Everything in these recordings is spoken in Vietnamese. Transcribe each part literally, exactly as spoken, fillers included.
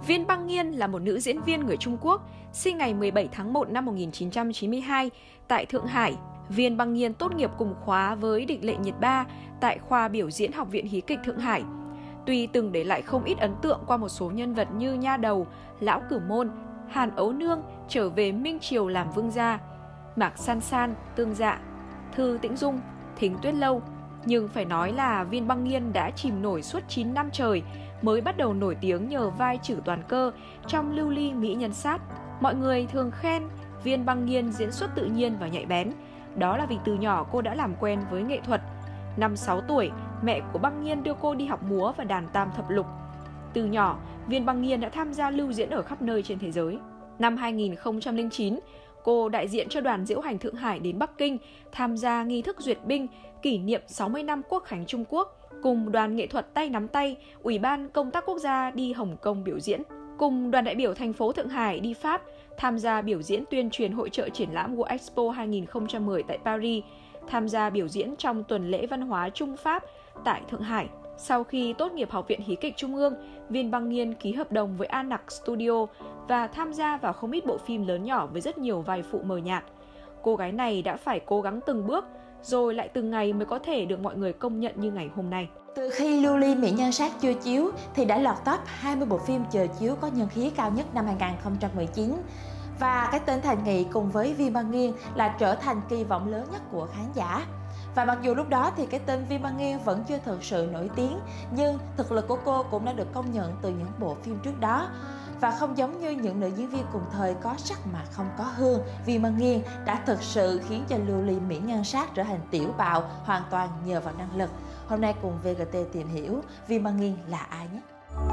Viên Băng Nghiên là một nữ diễn viên người Trung Quốc, sinh ngày mười bảy tháng một năm một nghìn chín trăm chín mươi hai tại Thượng Hải. Viên Băng Nghiên tốt nghiệp cùng khóa với Địch Lệ Nhiệt Ba tại khoa biểu diễn Học viện Hí kịch Thượng Hải. Tuy từng để lại không ít ấn tượng qua một số nhân vật như Nha Đầu, Lão Cửu Môn, Hàn Ấu Nương trở về Minh Triều làm vương gia, Mạc San San, Tương Dạ, Thư Tĩnh Dung, Thính Tuyết Lâu, nhưng phải nói là Viên Băng Nghiên đã chìm nổi suốt chín năm trời mới bắt đầu nổi tiếng nhờ vai Trử Toàn Cơ trong Lưu Ly Mỹ Nhân Sát. Mọi người thường khen Viên Băng Nghiên diễn xuất tự nhiên và nhạy bén. Đó là vì từ nhỏ cô đã làm quen với nghệ thuật. Năm sáu tuổi, mẹ của Băng Nghiên đưa cô đi học múa và đàn tam thập lục. Từ nhỏ, Viên Băng Nghiên đã tham gia lưu diễn ở khắp nơi trên thế giới. Năm hai nghìn không trăm lẻ chín, cô đại diện cho đoàn diễu hành Thượng Hải đến Bắc Kinh tham gia nghi thức duyệt binh kỷ niệm sáu mươi năm Quốc khánh Trung Quốc, cùng đoàn nghệ thuật Tay Nắm Tay, Ủy ban Công tác Quốc gia đi Hồng Kông biểu diễn, cùng đoàn đại biểu thành phố Thượng Hải đi Pháp tham gia biểu diễn tuyên truyền hội chợ triển lãm World Expo hai nghìn không trăm mười tại Paris, tham gia biểu diễn trong tuần lễ văn hóa Trung Pháp tại Thượng Hải. Sau khi tốt nghiệp Học viện Hí kịch Trung ương, Viên Băng Nghiên ký hợp đồng với Anac Studio và tham gia vào không ít bộ phim lớn nhỏ với rất nhiều vai phụ mờ nhạt. Cô gái này đã phải cố gắng từng bước, rồi lại từng ngày mới có thể được mọi người công nhận như ngày hôm nay. Từ khi Lưu Ly Mỹ Nhân Sát chưa chiếu thì đã lọt top hai mươi bộ phim chờ chiếu có nhân khí cao nhất năm hai nghìn không trăm mười chín. Và cái tên Thành Nghị cùng với Viên Băng Nghiên là trở thành kỳ vọng lớn nhất của khán giả. Và mặc dù lúc đó thì cái tên Viên Băng Nghiên vẫn chưa thực sự nổi tiếng, nhưng thực lực của cô cũng đã được công nhận từ những bộ phim trước đó. Và không giống như những nữ diễn viên cùng thời có sắc mà không có hương, Viên Băng Nghiên đã thực sự khiến cho Lưu Ly Mỹ Nhân Sát trở thành tiểu bạo hoàn toàn nhờ vào năng lực. Hôm nay cùng vê giê tê tìm hiểu Viên Băng Nghiên là ai nhé.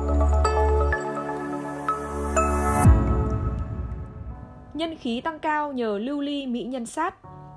Nhân khí tăng cao nhờ Lưu Ly Mỹ Nhân Sát.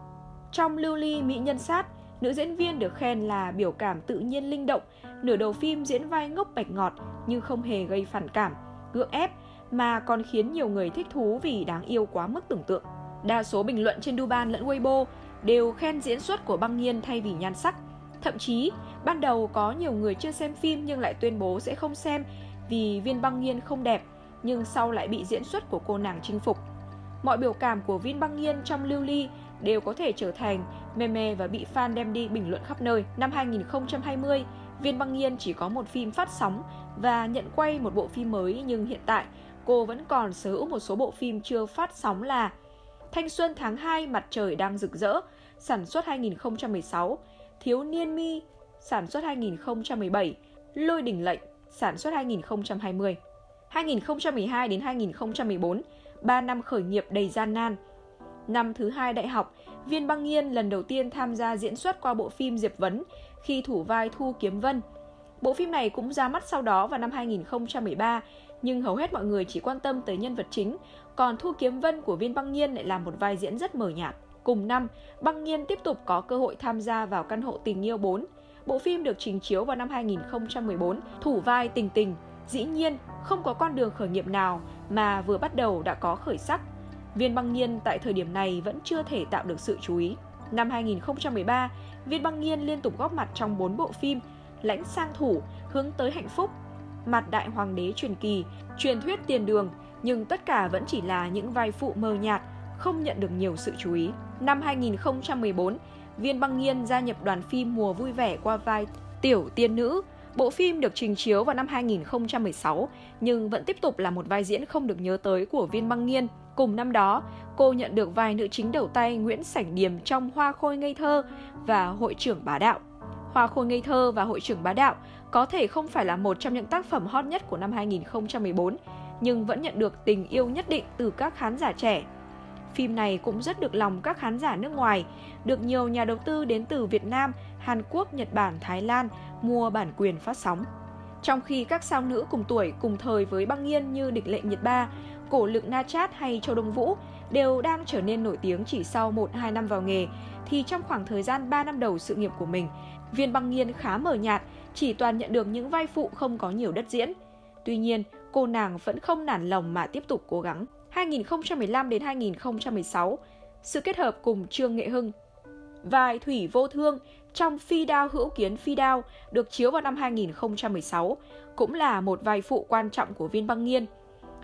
Trong Lưu Ly Mỹ Nhân Sát, nữ diễn viên được khen là biểu cảm tự nhiên linh động, nửa đầu phim diễn vai ngốc bạch ngọt nhưng không hề gây phản cảm, gượng ép, mà còn khiến nhiều người thích thú vì đáng yêu quá mức tưởng tượng. Đa số bình luận trên Douban lẫn Weibo đều khen diễn xuất của Băng Nghiên thay vì nhan sắc. Thậm chí, ban đầu có nhiều người chưa xem phim nhưng lại tuyên bố sẽ không xem vì Viên Băng Nghiên không đẹp, nhưng sau lại bị diễn xuất của cô nàng chinh phục. Mọi biểu cảm của Viên Băng Nghiên trong Lưu Ly đều có thể trở thành meme và bị fan đem đi bình luận khắp nơi. Năm hai nghìn không trăm hai mươi, Viên Băng Nghiên chỉ có một phim phát sóng và nhận quay một bộ phim mới, nhưng hiện tại cô vẫn còn sở hữu một số bộ phim chưa phát sóng là Thanh Xuân Tháng hai Mặt Trời Đang Rực Rỡ, sản xuất hai nghìn không trăm mười sáu, Thiếu Niên Mi, sản xuất hai nghìn không trăm mười bảy, Lôi Đỉnh Lệnh, sản xuất hai nghìn không trăm hai mươi. hai nghìn không trăm mười hai đến hai nghìn không trăm mười bốn, ba năm khởi nghiệp đầy gian nan. Năm thứ hai đại học, Viên Băng Nghiên lần đầu tiên tham gia diễn xuất qua bộ phim Diệp Vấn khi thủ vai Thu Kiếm Vân. Bộ phim này cũng ra mắt sau đó vào năm hai nghìn không trăm mười ba, nhưng hầu hết mọi người chỉ quan tâm tới nhân vật chính, còn Thu Kiếm Vân của Viên Băng Nghiên lại là một vai diễn rất mờ nhạt. Cùng năm, Băng Nghiên tiếp tục có cơ hội tham gia vào Căn Hộ Tình Yêu bốn. Bộ phim được trình chiếu vào năm hai nghìn không trăm mười bốn, thủ vai Tình Tình. Dĩ nhiên, không có con đường khởi nghiệp nào mà vừa bắt đầu đã có khởi sắc. Viên Băng Nghiên tại thời điểm này vẫn chưa thể tạo được sự chú ý. Năm hai nghìn không trăm mười ba, Viên Băng Nghiên liên tục góp mặt trong bốn bộ phim: Lãnh Sang Thủ, Hướng Tới Hạnh Phúc, Mặt Đại Hoàng Đế Truyền Kỳ, Truyền Thuyết Tiền Đường, nhưng tất cả vẫn chỉ là những vai phụ mờ nhạt, không nhận được nhiều sự chú ý. Năm hai nghìn không trăm mười bốn, Viên Băng Nghiên gia nhập đoàn phim Mùa Vui Vẻ qua vai Tiểu Tiên Nữ. Bộ phim được trình chiếu vào năm hai nghìn không trăm mười sáu, nhưng vẫn tiếp tục là một vai diễn không được nhớ tới của Viên Băng Nghiên. Cùng năm đó, cô nhận được vai nữ chính đầu tay Nguyễn Sảnh Điềm trong Hoa Khôi Ngây Thơ và Hội trưởng Bá Đạo. Hoa Khôi Ngây Thơ và Hội trưởng Bá Đạo có thể không phải là một trong những tác phẩm hot nhất của năm hai nghìn không trăm mười bốn, nhưng vẫn nhận được tình yêu nhất định từ các khán giả trẻ. Phim này cũng rất được lòng các khán giả nước ngoài, được nhiều nhà đầu tư đến từ Việt Nam, Hàn Quốc, Nhật Bản, Thái Lan mua bản quyền phát sóng. Trong khi các sao nữ cùng tuổi cùng thời với Băng Nghiên như Địch Lệ Nhiệt Ba, Cổ Lực Na Chát hay Châu Đông Vũ đều đang trở nên nổi tiếng chỉ sau một hai năm vào nghề, thì trong khoảng thời gian ba năm đầu sự nghiệp của mình, Viên Băng Nghiên khá mờ nhạt, chỉ toàn nhận được những vai phụ không có nhiều đất diễn. Tuy nhiên, cô nàng vẫn không nản lòng mà tiếp tục cố gắng. hai nghìn không trăm mười lăm đến hai nghìn không trăm mười sáu, sự kết hợp cùng Trương Nghệ Hưng. Vai Thủy Vô Thương trong Phi Đao Hữu Kiến Phi Đao được chiếu vào năm hai nghìn không trăm mười sáu, cũng là một vai phụ quan trọng của Viên Băng Nghiên.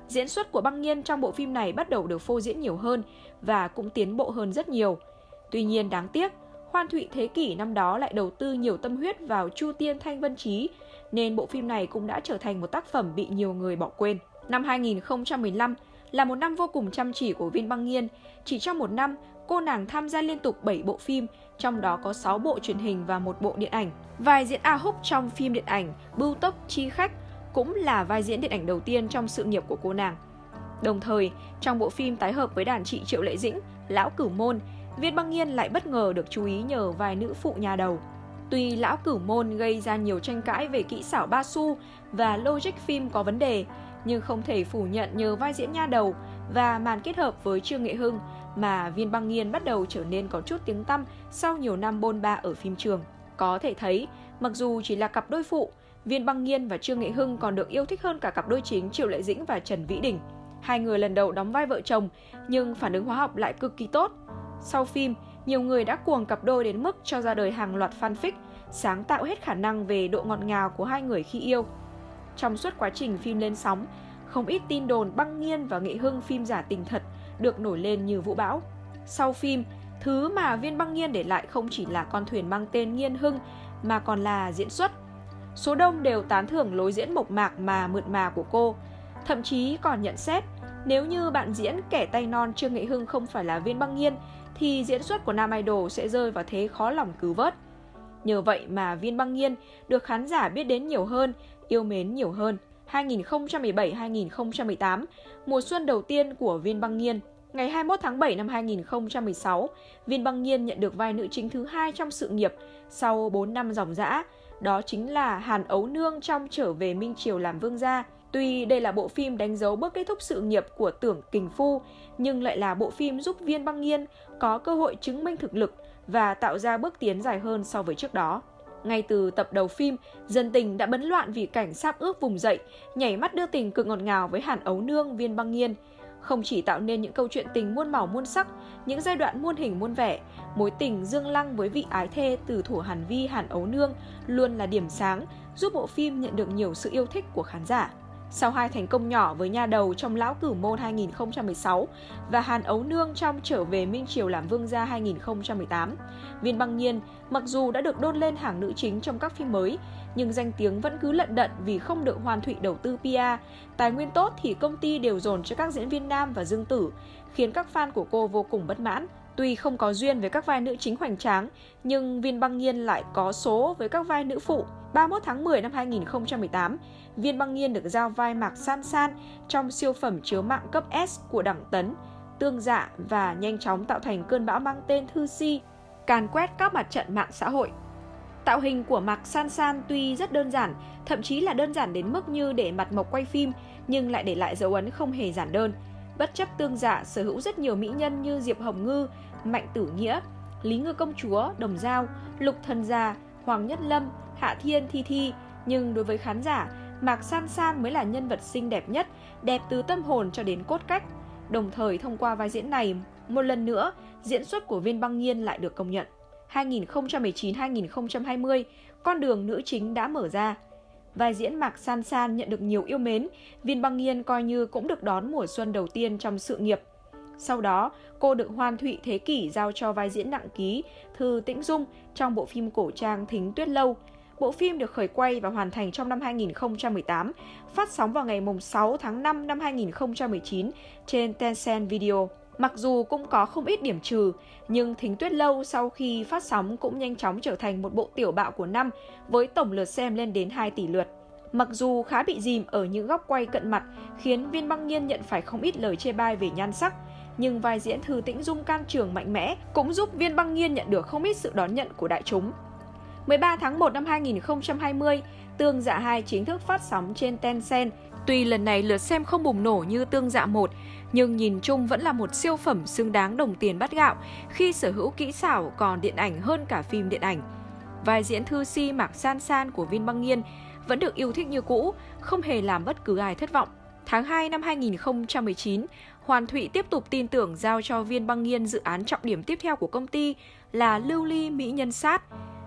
Diễn xuất của Băng Nghiên trong bộ phim này bắt đầu được phô diễn nhiều hơn và cũng tiến bộ hơn rất nhiều. Tuy nhiên đáng tiếc, Hoan Thụy Thế Kỷ năm đó lại đầu tư nhiều tâm huyết vào Chu Tiên Thanh Vân Chí, nên bộ phim này cũng đã trở thành một tác phẩm bị nhiều người bỏ quên. Năm hai nghìn không trăm mười lăm là một năm vô cùng chăm chỉ của Viên Băng Nghiên. Chỉ trong một năm, cô nàng tham gia liên tục bảy bộ phim, trong đó có sáu bộ truyền hình và một bộ điện ảnh. Vai diễn A Húc trong phim điện ảnh Bưu Tốc Chi Khách cũng là vai diễn điện ảnh đầu tiên trong sự nghiệp của cô nàng. Đồng thời, trong bộ phim tái hợp với đàn chị Triệu Lệ Dĩnh, Lão Cửu Môn, Viên Băng Nghiên lại bất ngờ được chú ý nhờ vai nữ phụ nhà đầu. Tuy Lão Cửu Môn gây ra nhiều tranh cãi về kỹ xảo ba xu và logic phim có vấn đề, nhưng không thể phủ nhận nhờ vai diễn nha đầu và màn kết hợp với Trương Nghệ Hưng mà Viên Băng Nghiên bắt đầu trở nên có chút tiếng tăm sau nhiều năm bôn ba ở phim trường. Có thể thấy, mặc dù chỉ là cặp đôi phụ, Viên Băng Nghiên và Trương Nghệ Hưng còn được yêu thích hơn cả cặp đôi chính Triệu Lệ Dĩnh và Trần Vĩ Đình. Hai người lần đầu đóng vai vợ chồng nhưng phản ứng hóa học lại cực kỳ tốt. Sau phim, nhiều người đã cuồng cặp đôi đến mức cho ra đời hàng loạt fanfic, sáng tạo hết khả năng về độ ngọt ngào của hai người khi yêu. Trong suốt quá trình phim lên sóng, không ít tin đồn Băng Nghiên và Nghệ Hưng phim giả tình thật được nổi lên như vũ bão. Sau phim, thứ mà Viên Băng Nghiên để lại không chỉ là con thuyền mang tên Nghiên Hưng mà còn là diễn xuất. Số đông đều tán thưởng lối diễn mộc mạc mà mượt mà của cô. Thậm chí còn nhận xét, nếu như bạn diễn kẻ tay non Trương Nghệ Hưng không phải là Viên Băng Nghiên, thì diễn xuất của nam idol sẽ rơi vào thế khó lòng cứu vớt. Nhờ vậy mà Viên Băng Nghiên được khán giả biết đến nhiều hơn, yêu mến nhiều hơn. hai nghìn không trăm mười bảy đến hai nghìn không trăm mười tám, mùa xuân đầu tiên của Viên Băng Nghiên. Ngày hai mươi mốt tháng bảy năm hai nghìn không trăm mười sáu, Viên Băng Nghiên nhận được vai nữ chính thứ hai trong sự nghiệp sau bốn năm ròng rã. Đó chính là Hàn Ấu Nương trong Trở Về Minh Triều Làm Vương Gia. Tuy đây là bộ phim đánh dấu bước kết thúc sự nghiệp của Tưởng Kình Phu, nhưng lại là bộ phim giúp Viên Băng Nghiên có cơ hội chứng minh thực lực và tạo ra bước tiến dài hơn so với trước đó. Ngay từ tập đầu phim, dân tình đã bấn loạn vì cảnh sáp ước vùng dậy, nhảy mắt đưa tình cực ngọt ngào với Hàn Ấu Nương, Viên Băng Nghiên. Không chỉ tạo nên những câu chuyện tình muôn màu muôn sắc, những giai đoạn muôn hình muôn vẻ, mối tình Dương Lăng với vị ái thê từ thuở Hàn Vi Hàn Ấu Nương luôn là điểm sáng, giúp bộ phim nhận được nhiều sự yêu thích của khán giả. Sau hai thành công nhỏ với nha đầu trong Lão Cửu Môn hai nghìn không trăm mười sáu và Hàn Ấu Nương trong Trở Về Minh Triều Làm Vương Gia hai nghìn không trăm mười tám, Viên Băng Nghiên mặc dù đã được đôn lên hàng nữ chính trong các phim mới, nhưng danh tiếng vẫn cứ lận đận vì không được Hoan Thụy đầu tư pê e. Tài nguyên tốt thì công ty đều dồn cho các diễn viên nam và Dương Tử, khiến các fan của cô vô cùng bất mãn. Tuy không có duyên với các vai nữ chính hoành tráng, nhưng Viên Băng Nghiên lại có số với các vai nữ phụ. ba mươi mốt tháng mười năm hai nghìn không trăm mười tám, Viên Băng Nghiên được giao vai Mạc San San trong siêu phẩm chiếu mạng cấp S của Đẳng Tấn, Tương Dạ và nhanh chóng tạo thành cơn bão mang tên Thư Si, càn quét các mặt trận mạng xã hội. Tạo hình của Mạc San San tuy rất đơn giản, thậm chí là đơn giản đến mức như để mặt mộc quay phim, nhưng lại để lại dấu ấn không hề giản đơn. Bất chấp Tương Dạ sở hữu rất nhiều mỹ nhân như Diệp Hồng Ngư, Mạnh Tử Nghĩa, Lý Ngư Công Chúa, Đồng Dao, Lục Thần Già, Hoàng Nhất Lâm, Hạ Thiên Thi Thi, nhưng đối với khán giả, Mạc San San mới là nhân vật xinh đẹp nhất, đẹp từ tâm hồn cho đến cốt cách. Đồng thời thông qua vai diễn này, một lần nữa, diễn xuất của Viên Băng Nghiên lại được công nhận. hai nghìn không trăm mười chín đến hai nghìn không trăm hai mươi, con đường nữ chính đã mở ra. Vai diễn Mạc San San nhận được nhiều yêu mến, Viên Băng Nghiên coi như cũng được đón mùa xuân đầu tiên trong sự nghiệp. Sau đó, cô được Hoan Thụy Thế Kỷ giao cho vai diễn nặng ký Thư Tĩnh Dung trong bộ phim cổ trang Thính Tuyết Lâu. Bộ phim được khởi quay và hoàn thành trong năm hai nghìn không trăm mười tám, phát sóng vào ngày sáu tháng năm năm hai nghìn không trăm mười chín trên Tencent Video. Mặc dù cũng có không ít điểm trừ, nhưng Thính Tuyết Lâu sau khi phát sóng cũng nhanh chóng trở thành một bộ tiểu bạo của năm với tổng lượt xem lên đến hai tỷ lượt. Mặc dù khá bị dìm ở những góc quay cận mặt khiến Viên Băng Nghiên nhận phải không ít lời chê bai về nhan sắc, nhưng vai diễn Thư Tĩnh Dung can trường mạnh mẽ cũng giúp Viên Băng Nghiên nhận được không ít sự đón nhận của đại chúng. mười ba tháng một năm hai nghìn không trăm hai mươi, Tương Dạ hai chính thức phát sóng trên Tencent. Tuy lần này lượt xem không bùng nổ như Tương Dạ một, nhưng nhìn chung vẫn là một siêu phẩm xứng đáng đồng tiền bát gạo khi sở hữu kỹ xảo còn điện ảnh hơn cả phim điện ảnh. Vai diễn Thư Si Mạc San San của Viên Băng Nghiên vẫn được yêu thích như cũ, không hề làm bất cứ ai thất vọng. Tháng hai năm hai nghìn không trăm mười chín, Hoan Thụy tiếp tục tin tưởng giao cho Viên Băng Nghiên dự án trọng điểm tiếp theo của công ty là Lưu Ly Mỹ Nhân Sát.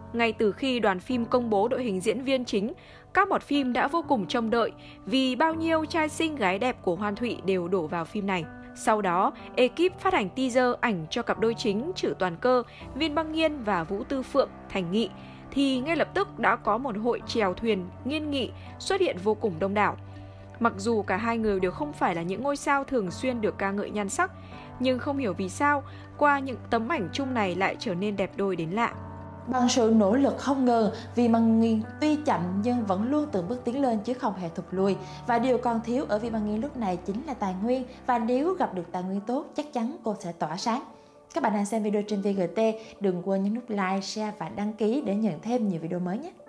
Ngay từ khi đoàn phim công bố đội hình diễn viên chính, các mọt phim đã vô cùng trông đợi vì bao nhiêu trai xinh gái đẹp của Hoan Thụy đều đổ vào phim này. Sau đó, ekip phát hành teaser ảnh cho cặp đôi chính Trử Toàn Cơ, Viên Băng Nghiên và Vũ Tư Phượng, Thành Nghị, thì ngay lập tức đã có một hội chèo thuyền nghiên nghị xuất hiện vô cùng đông đảo. Mặc dù cả hai người đều không phải là những ngôi sao thường xuyên được ca ngợi nhan sắc, nhưng không hiểu vì sao, qua những tấm ảnh chung này lại trở nên đẹp đôi đến lạ. Bằng sự nỗ lực không ngừng, Vi Băng Nghiên tuy chậm nhưng vẫn luôn từng bước tiến lên chứ không hề thụt lùi. Và điều còn thiếu ở Vi Băng Nghiên lúc này chính là tài nguyên, và nếu gặp được tài nguyên tốt, chắc chắn cô sẽ tỏa sáng. Các bạn đang xem video trên vê giê tê, đừng quên nhấn nút like, share và đăng ký để nhận thêm nhiều video mới nhé.